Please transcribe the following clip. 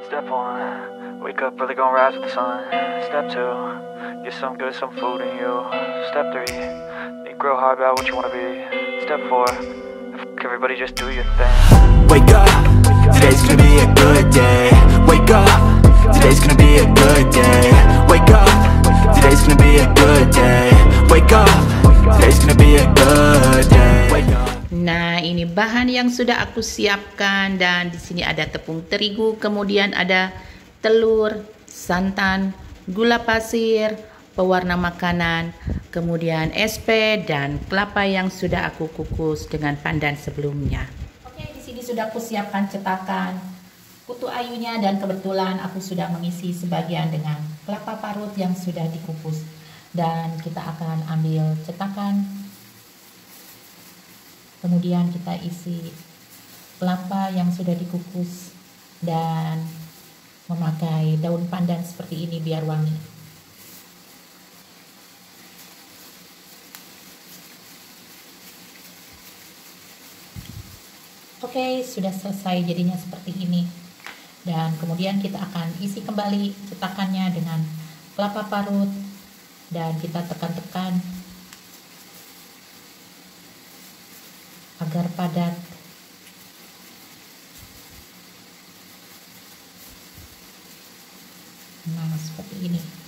Step one, wake up early, gonna rise with the sun. Step two, get some good, some food in you. Step three, think real hard about what you wanna be. Step four, everybody just do your thing. Wake up, today's gonna be a good day. Wake up, today's gonna be a good day. Wake up, today's gonna be a good day. Wake up, today's gonna be a good day. Wake up. Nah, ini bahan yang sudah aku siapkan, dan di sini ada tepung terigu, kemudian ada telur, santan, gula pasir, pewarna makanan, kemudian SP dan kelapa yang sudah aku kukus dengan pandan sebelumnya. Oke, di sini sudah aku siapkan cetakan kutu ayunya, dan kebetulan aku sudah mengisi sebagian dengan kelapa parut yang sudah dikukus. Dan kita akan ambil cetakan, kemudian kita isi kelapa yang sudah dikukus dan memakai daun pandan seperti ini biar wangi. Oke, sudah selesai jadinya seperti ini. Dan kemudian kita akan isi kembali cetakannya dengan kelapa parut dan kita tekan-tekan agar padat. Nah, seperti ini.